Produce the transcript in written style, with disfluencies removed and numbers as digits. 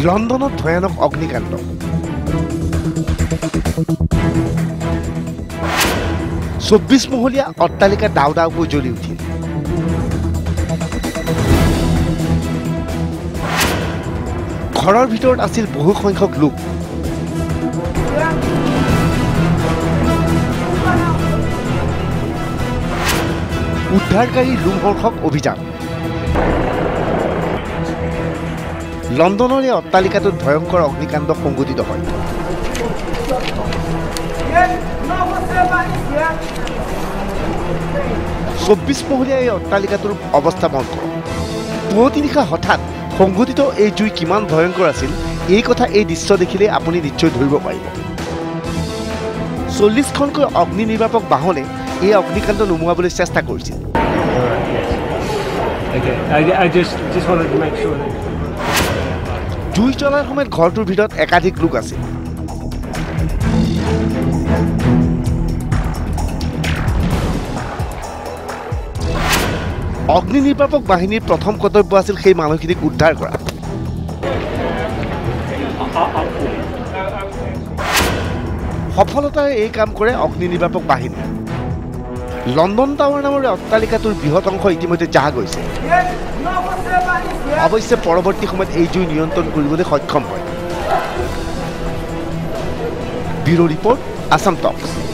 লণ্ডনত ভয়ানক অগ্নিকাণ্ড। চৌব্বিছ মহলীয়া অট্টালিকা ডাও ডাওকৈ জ্বলি উঠিল। ঘৰৰ ভিতৰত আছিল বহু সংখ্যক লোক। উদ্ধাৰকাৰী লোমহৰ্ষক অভিযান। লণ্ডনৰ এই অট্টালিকাটোত ভয়ংকৰ অগ্নিকাণ্ড সংঘটিত হয়। ২৪ মহলীয়া এই অট্টালিকাটোৰ অৱস্থা মন কৰক। পুৱতি নিশা হঠাৎ সংঘটিত এই জুই কিমান ভয়ংকৰ আছিল এই কথা এই দৃশ্য দেখিলে আপুনি নিশ্চয় ধৰিব পাৰিব। ৪০খনকৈ অগ্নি নিৰ্বাপক বাহনে এই অগ্নিকাণ্ড নুমুৱাবলৈ চেষ্টা কৰিছিল। জুই জ্বলাৰ সময়ত ঘৰটোৰ ভিতৰত একাধিক লোক আছিল। অগ্নি নিৰ্বাপক বাহিনীৰ প্ৰথম কৰ্তব্য আছিল সেই মানুহখিনিক উদ্ধাৰ কৰা। সফলতাৰে এই কাম কৰে অগ্নি নিৰ্বাপক বাহিনী। লণ্ডন টাৱাৰ নামৰ অট্টালিকাটোৰ বৃহৎ অংশ ইতিমধ্যে জাহ গৈছে। অৱশ্যে পৰৱৰ্তী সময়ত এই জুই নিয়ন্ত্ৰণ কৰিবলৈ সক্ষম হয়। ব্যুৰ' ৰিপৰ্ট, আছাম টক্স।